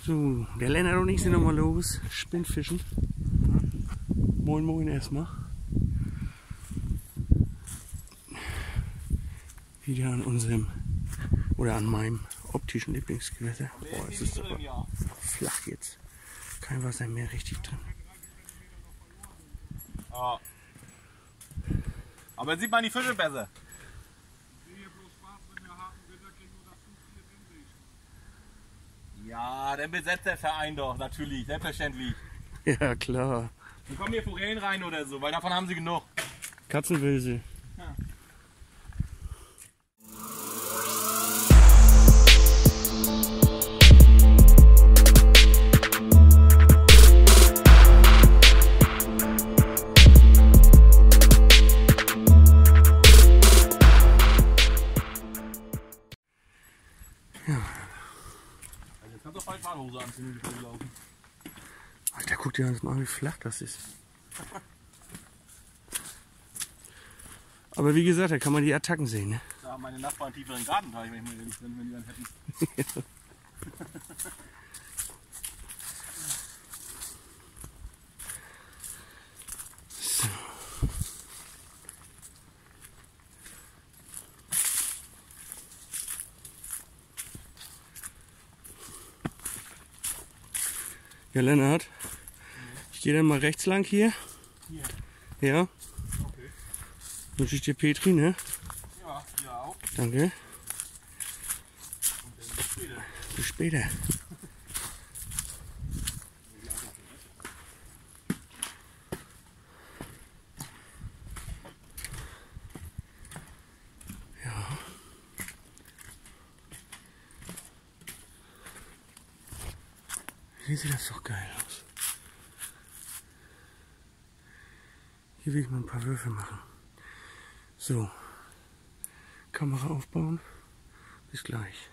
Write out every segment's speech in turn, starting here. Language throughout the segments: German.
So, der Lennart und ich sind nochmal los, Spinnfischen. Moin moin erstmal. Wieder an unserem, oder an meinem optischen Lieblingsgewässer. Boah, es ist aber flach jetzt. Kein Wasser mehr richtig drin. Ja. Aber sieht man die Fische besser. Ja, dann besetzt der Verein doch, natürlich, selbstverständlich. Ja, klar. Dann kommen hier Forellen rein oder so, weil davon haben sie genug. Katzenwülse. Ja. Jetzt kannst du auch bald Badehose anziehen, wenn du laufen. Alter, guck dir das mal an, wie flach das ist. Aber wie gesagt, da kann man die Attacken sehen, ne? Da haben meine Nachbarn tieferen Gartenteich, wenn ich mal ehrlich bin, wenn die dann hätten. So. Ja, Lennart, ich gehe dann mal rechts lang hier. Hier. Ja. Okay. Wünsche ich dir Petri, ne? Ja, hier auch. Danke. Und dann bis später. Bis später. Ja. Hier sieht das doch geil aus. Hier will ich mal ein paar Würfe machen. So. Kamera aufbauen. Bis gleich.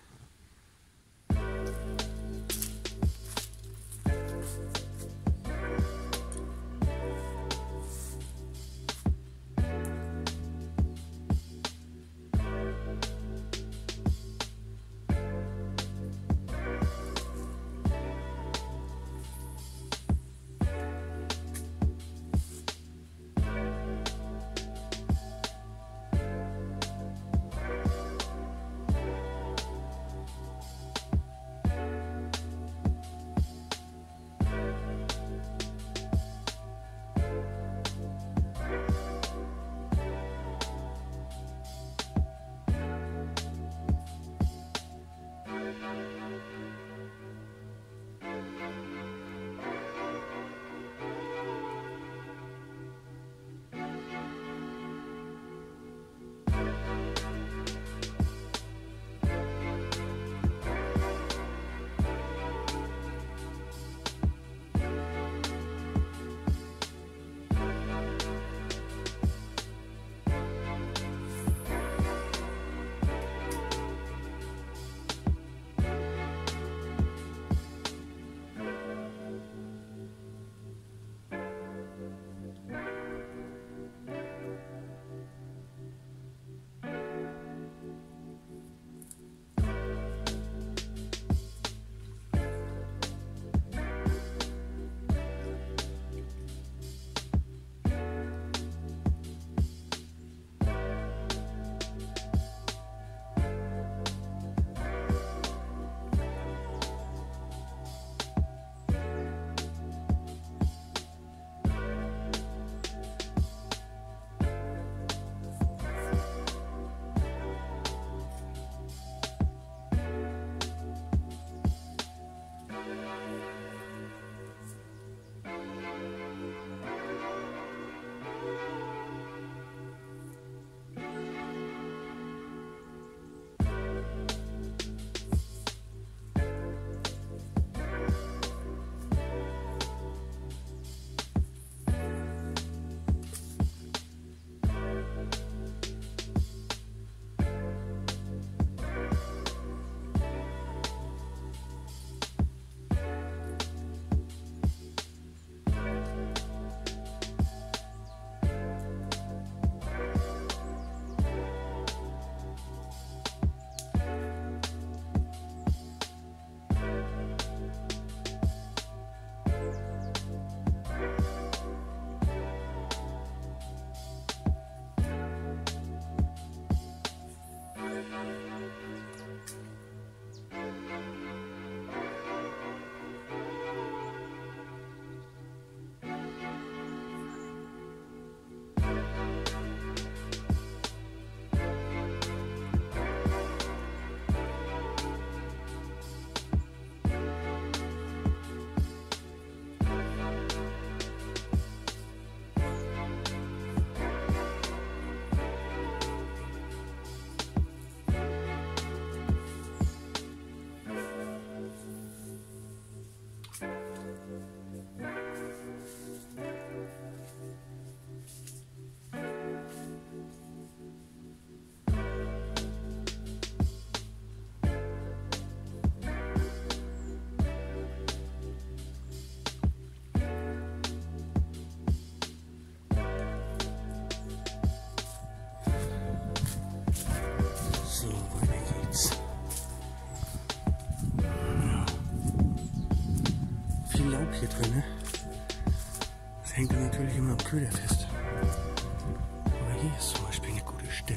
Laub hier drin. Das hängt dann natürlich immer am Köder fest. Aber hier ist zum Beispiel eine gute Stelle.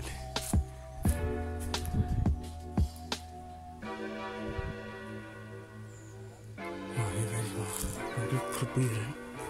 Ja, hier werde ich noch ein Glück probieren.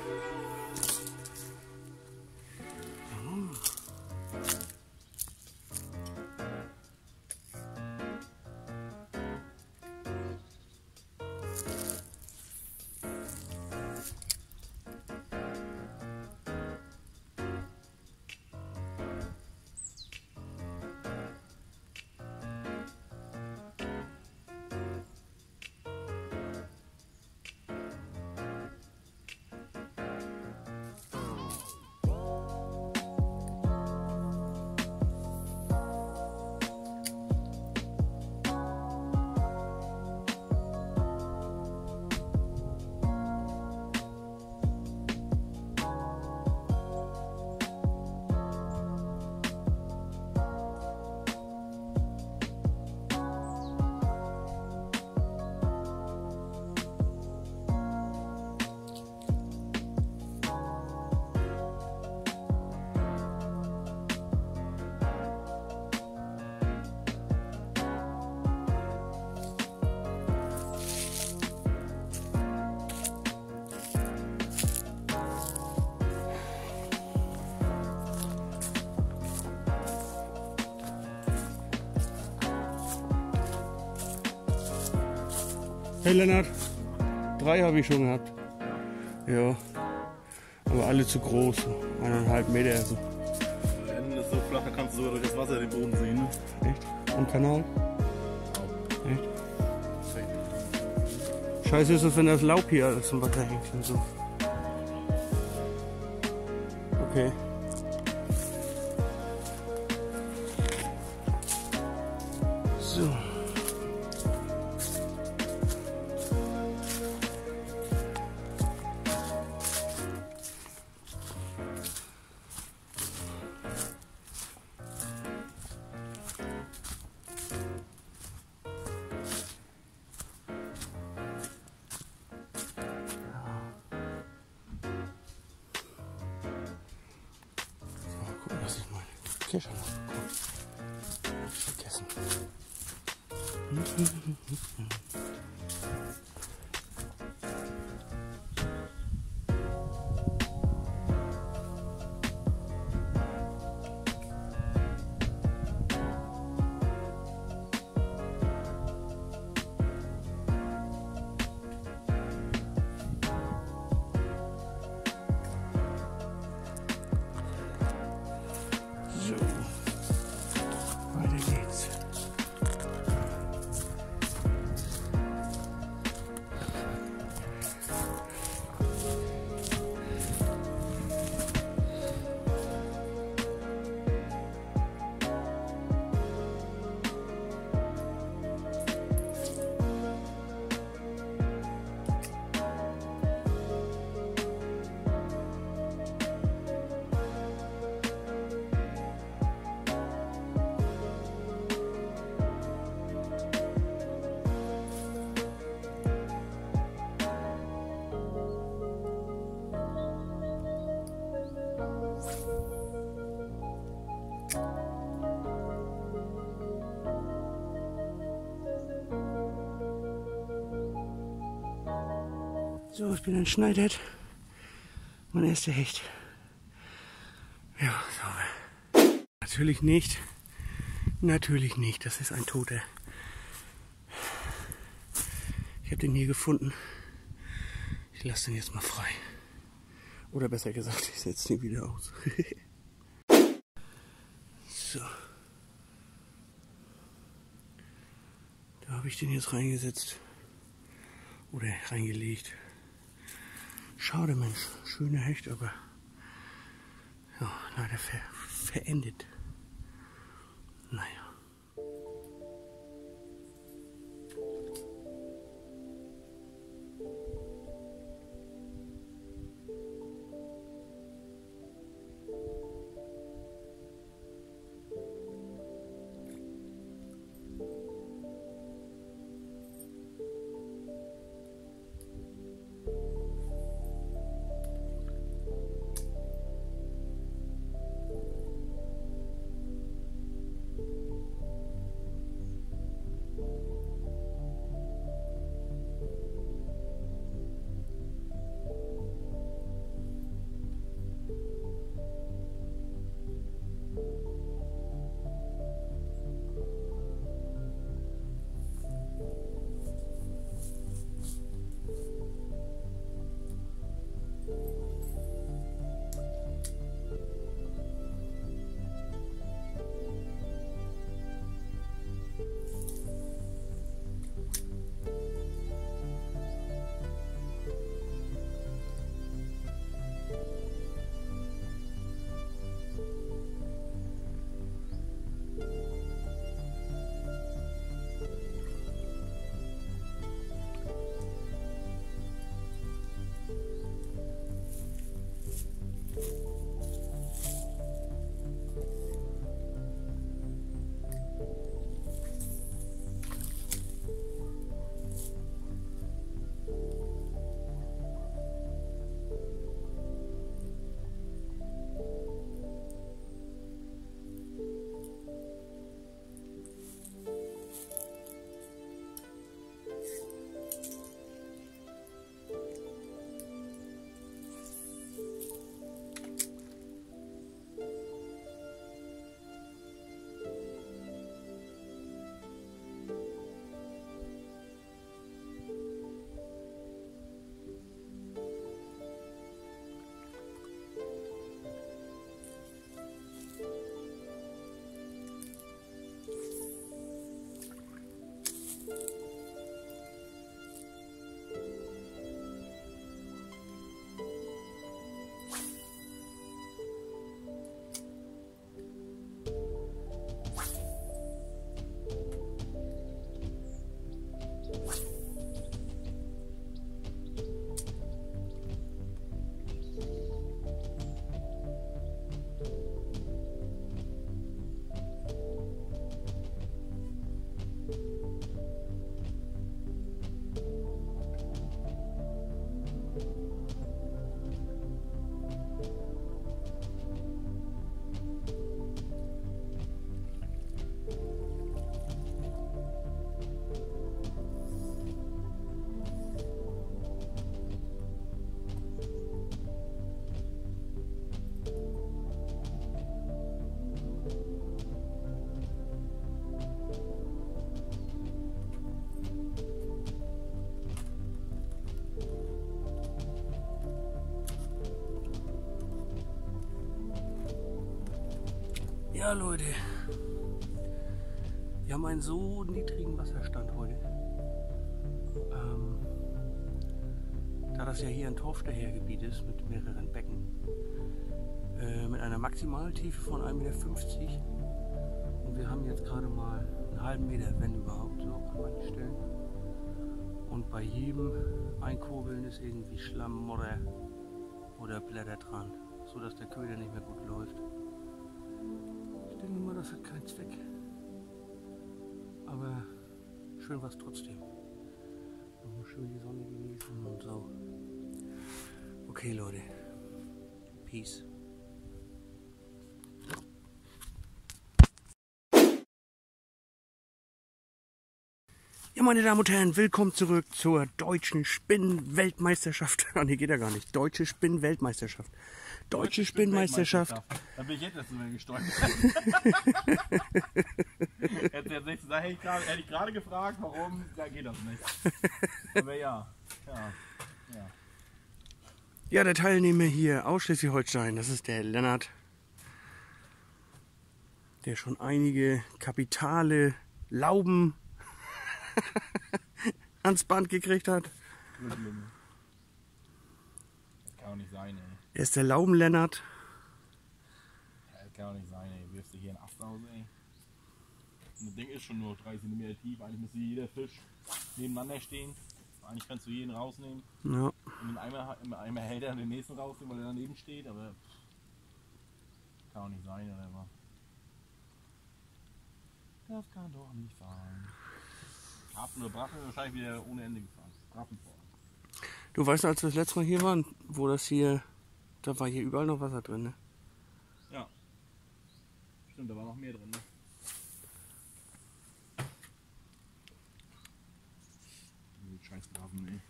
Hey Lennart, 3 habe ich schon gehabt. Ja, aber alle zu groß, 1,5 Meter. Also. Der Ende ist so flach, da kannst du sogar durch das Wasser den Boden sehen. Ne? Echt? Am Kanal? Echt? Scheiße ist es, wenn das Laub hier alles im Wasser hängt und so. Okay. So. Gucken, dass ich meine Kirsche noch bekomme. Hab ich vergessen. So, weiter geht's. So, ich bin entschneidet. Mein erster Hecht. Ja, sauber. Natürlich nicht. Natürlich nicht. Das ist ein Toter. Ich habe den hier gefunden. Ich lasse den jetzt mal frei. Oder besser gesagt, ich setze den wieder aus. So. Da habe ich den jetzt reingesetzt. Oder reingelegt. Schade, Mensch. Schöner Hecht, aber ja, leider verendet. Naja. Ja, Leute, wir haben einen so niedrigen Wasserstand heute. Da das ja hier ein Torfstehergebiet ist mit mehreren Becken, mit einer Maximaltiefe von 1,50 Meter. Und wir haben jetzt gerade mal einen halben Meter, wenn überhaupt, so an manchen Stellen. Und bei jedem Einkurbeln ist irgendwie Schlamm, Modder oder Blätter dran, so dass der Köder nicht mehr gut läuft. Ich denke mal, das hat keinen Zweck. Aber schön war es trotzdem. Noch mal schön die Sonne genießen und so. Okay, Leute. Peace. Ja, meine Damen und Herren, willkommen zurück zur deutschen Spinnen-Weltmeisterschaft. Ah, nee, geht ja gar nicht. Deutsche Spinnen-Weltmeisterschaft. Deutsche Spinnenmeisterschaft. Da bin ich jetzt erst mal gestolpert. Hätte ich gerade gefragt, warum, da geht das nicht. Aber ja. Ja, der Teilnehmer hier aus Schleswig-Holstein, das ist der Lennart, der schon einige kapitale Lauben ans Band gekriegt hat. Das kann auch nicht sein, ey. Er ist der Lauben-Lennart. Ja, das kann auch nicht sein, ey. Wirfst du hier einen Ast aus, ey. Und das Ding ist schon nur 3 cm tief. Eigentlich müsste jeder Fisch nebeneinander stehen. Eigentlich kannst du jeden rausnehmen. Ja. Und im Eimer hält er den nächsten rausnehmen, weil er daneben steht. Aber kann auch nicht sein, oder was? Das kann doch nicht sein. Karpfen oder Brachen wahrscheinlich wieder ohne Ende gefahren. Brachen vor. Du weißt, als wir das letzte Mal hier waren, wo das hier, da war hier überall noch Wasser drin, ne? Ja. Stimmt, da war noch mehr drin, ne? Die scheiß Brachen, ey.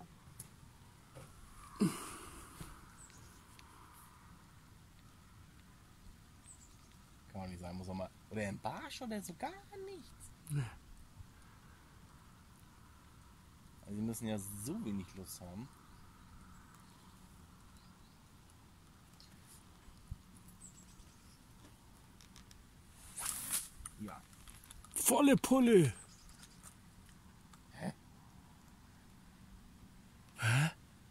Kann auch nicht sein, muss auch mal. Oder ein Barsch oder so gar nichts. Ne. Also, die müssen ja so wenig Lust haben. Ja. Volle Pulle! Hä? Hä?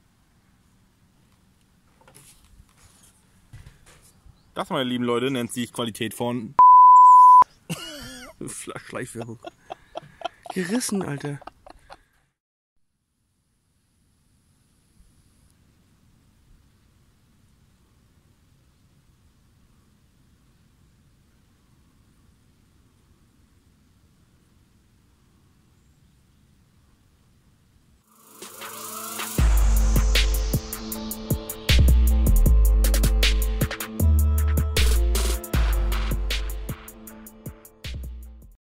Das, meine lieben Leute, nennt sich Qualität von Schleichwerbung. Gerissen, Alter.